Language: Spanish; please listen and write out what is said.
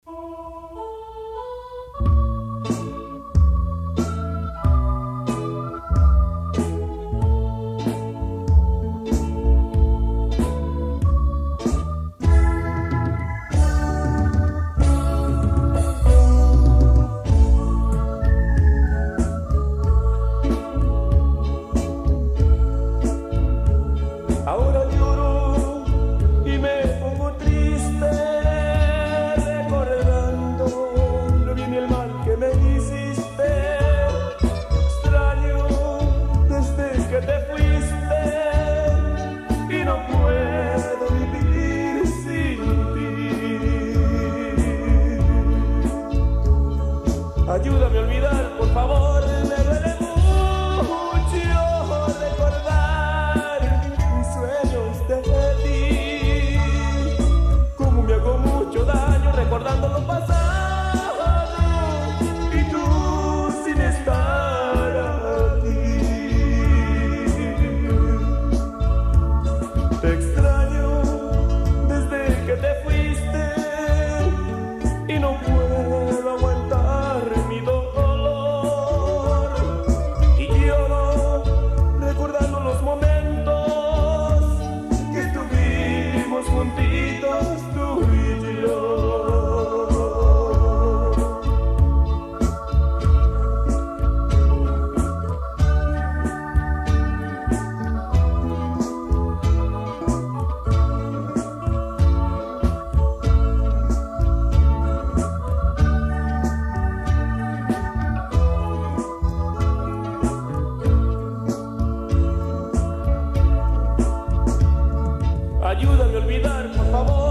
Ahora lloro y me pongo triste, recordando lo bien y el mal que me hiciste. Extraño desde que te fuiste y no puedo vivir sin ti. Ayúdame a olvidar, por favor, me duele mucho recordar mis sueños de ti. Como me hago mucho daño recordando lo pasado y tú sin estar aquí. Te extraño desde que te fuiste y no puedo aguantar mi dolor. Y lloro recordando los momentos que estuvimos juntitos tú y yo. Ayúdame a olvidar, por favor.